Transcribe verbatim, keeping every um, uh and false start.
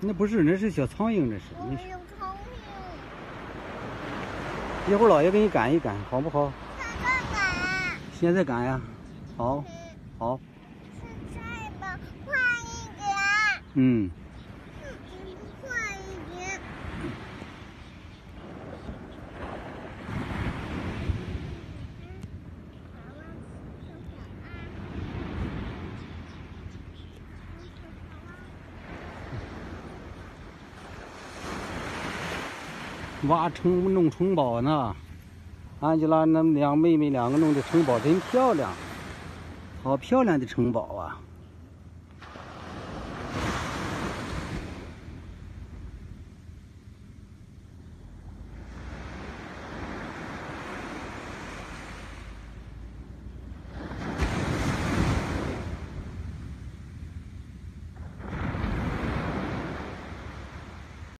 那不是，那是小苍蝇，这是。 我有苍蝇。 一会儿老爷给你赶一赶，好不好？ 赶赶赶。 现在赶呀。好，好。 现在吧，快一点。 嗯。 快一点。 挖城弄城堡呢，安吉拉那两妹妹两个弄的城堡真漂亮，好漂亮的城堡啊！